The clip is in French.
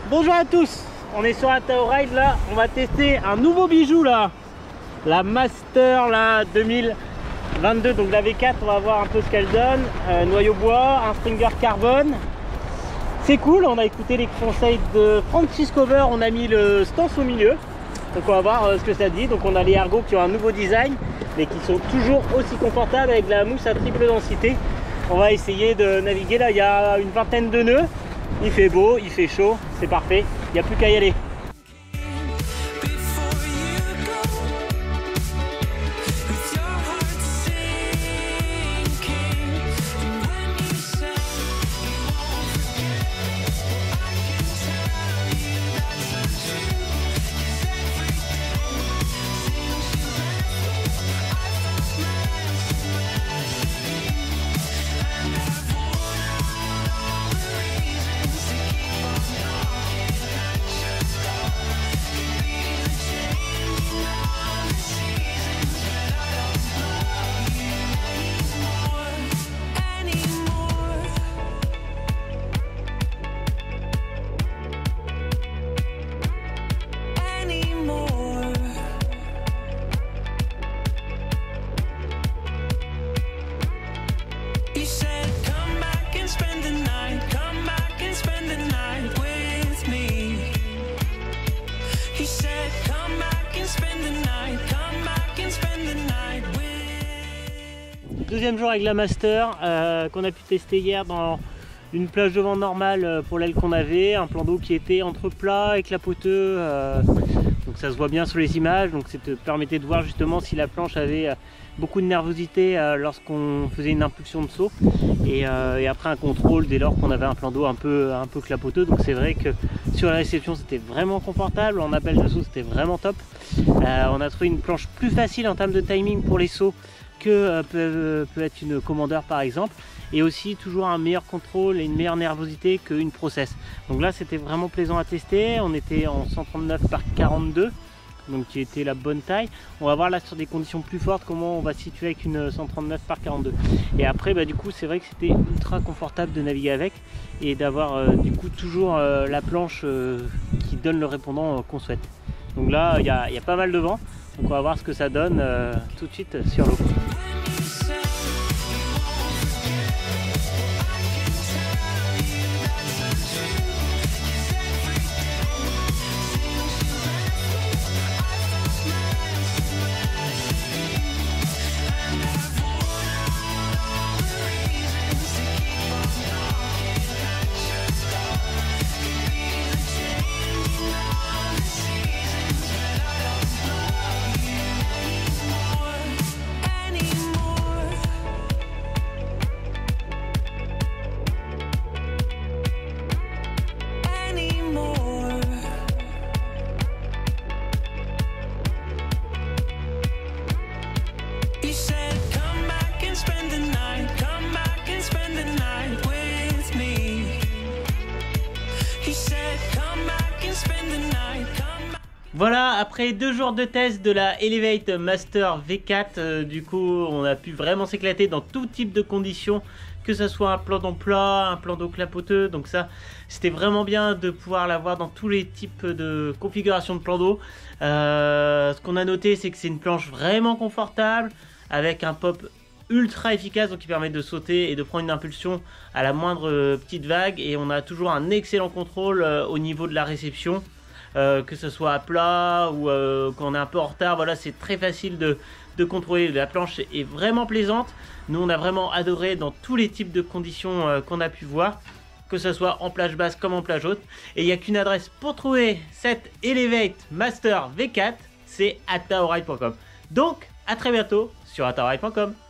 Bonjour à tous, on est sur Ataoride là, on va tester un nouveau bijou là, la Master là 2022, donc la V4, on va voir un peu ce qu'elle donne, noyau bois, un stringer carbone, c'est cool, on a écouté les conseils de Francis Cover, on a mis le stance au milieu, donc on va voir ce que ça dit. Donc on a les ergots qui ont un nouveau design, mais qui sont toujours aussi confortables avec la mousse à triple densité. On va essayer de naviguer là, il y a une vingtaine de nœuds. Il fait beau, il fait chaud, c'est parfait, il n'y a plus qu'à y aller. Deuxième jour avec la Master qu'on a pu tester hier dans une plage de vent normale pour l'aile qu'on avait, un plan d'eau qui était entre plat et clapoteux, donc ça se voit bien sur les images, donc ça te permettait de voir justement si la planche avait beaucoup de nervosité lorsqu'on faisait une impulsion de saut, et après un contrôle dès lors qu'on avait un plan d'eau un peu clapoteux. Donc c'est vrai que sur la réception c'était vraiment confortable, en appel de saut c'était vraiment top. On a trouvé une planche plus facile en termes de timing pour les sauts que peut être une Commander par exemple, et aussi toujours un meilleur contrôle et une meilleure nervosité qu'une Process. Donc là c'était vraiment plaisant à tester, on était en 139 par 42, donc qui était la bonne taille. On va voir là sur des conditions plus fortes comment on va se situer avec une 139 par 42. Et après du coup c'est vrai que c'était ultra confortable de naviguer avec et d'avoir du coup toujours la planche qui donne le répondant qu'on souhaite. Donc là il y a pas mal de vent, donc on va voir ce que ça donne tout de suite sur l'eau. Voilà, après 2 jours de test de la Elevate Master V4, du coup on a pu vraiment s'éclater dans tout type de conditions, que ce soit un plan d'eau plat, un plan d'eau clapoteux. Donc ça c'était vraiment bien de pouvoir l'avoir dans tous les types de configurations de plan d'eau. Ce qu'on a noté c'est que c'est une planche vraiment confortable avec un pop ultra efficace, donc qui permet de sauter et de prendre une impulsion à la moindre petite vague, et on a toujours un excellent contrôle au niveau de la réception. Que ce soit à plat ou quand on est un peu en retard, voilà, c'est très facile de contrôler. La planche est vraiment plaisante. Nous on a vraiment adoré dans tous les types de conditions qu'on a pu voir, que ce soit en plage basse comme en plage haute. Et il n'y a qu'une adresse pour trouver cette Elevate Master V4, c'est ataoride.com. Donc à très bientôt sur ataoride.com.